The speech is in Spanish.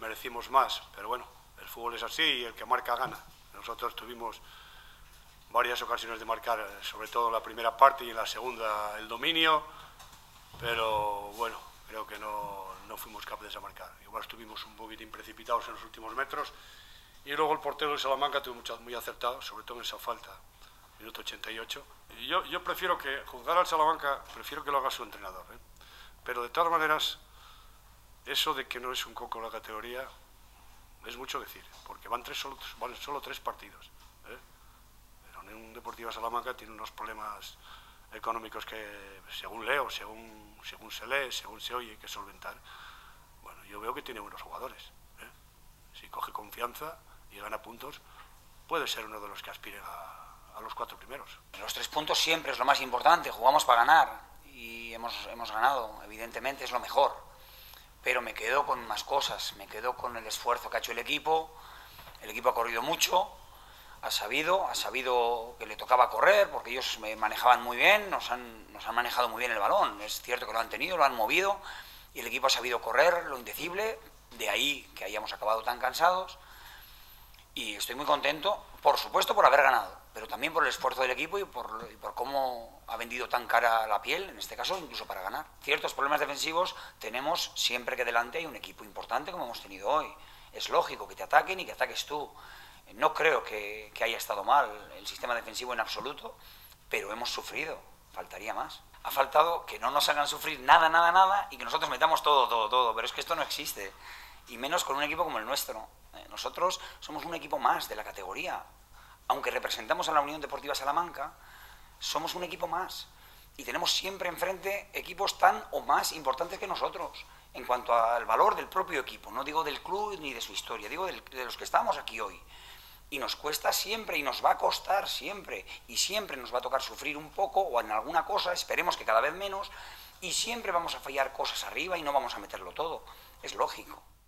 merecimos más, pero bueno, el fútbol es así y el que marca gana. Nosotros tuvimos varias ocasiones de marcar, sobre todo en la primera parte y en la segunda el dominio, pero bueno, creo que no fuimos capaces de marcar. Igual estuvimos un poquitín precipitados en los últimos metros y luego el portero de Salamanca tuvo muy acertado, sobre todo en esa falta, minuto 88. Y yo prefiero que juzgar al Salamanca, prefiero que lo haga su entrenador, ¿eh? Pero de todas maneras, eso de que no es un coco la categoría es mucho decir, porque van solo 3 partidos, ¿eh? Pero en un Deportiva Salamanca tiene unos problemas económicos que, según leo, según se lee, según se oye, hay que solventar. Bueno, yo veo que tiene buenos jugadores, ¿eh? Si coge confianza y gana puntos, puede ser uno de los que aspiren a los 4 primeros. Los 3 puntos siempre es lo más importante, jugamos para ganar y hemos ganado, evidentemente es lo mejor, pero me quedo con más cosas, me quedo con el esfuerzo que ha hecho el equipo ha corrido mucho, ha sabido que le tocaba correr, porque ellos me manejaban muy bien, nos han manejado muy bien el balón, es cierto que lo han tenido, lo han movido, y el equipo ha sabido correr lo indecible, de ahí que hayamos acabado tan cansados, y estoy muy contento, por supuesto por haber ganado, pero también por el esfuerzo del equipo y por cómo ha vendido tan cara la piel, en este caso incluso para ganar. Ciertos problemas defensivos tenemos siempre que delante hay un equipo importante como hemos tenido hoy, es lógico que te ataquen y que ataques tú. No creo que haya estado mal el sistema defensivo en absoluto, pero hemos sufrido, faltaría más. Ha faltado que no nos hagan sufrir nada y que nosotros metamos todo, pero es que esto no existe, y menos con un equipo como el nuestro. Nosotros somos un equipo más de la categoría, aunque representamos a la Unión Deportiva Salamanca, somos un equipo más, y tenemos siempre enfrente equipos tan o más importantes que nosotros, en cuanto al valor del propio equipo, no digo del club ni de su historia, digo de los que estamos aquí hoy. Y nos cuesta siempre y nos va a costar siempre y siempre nos va a tocar sufrir un poco o en alguna cosa, esperemos que cada vez menos, y siempre vamos a fallar cosas arriba y no vamos a meterlo todo, es lógico.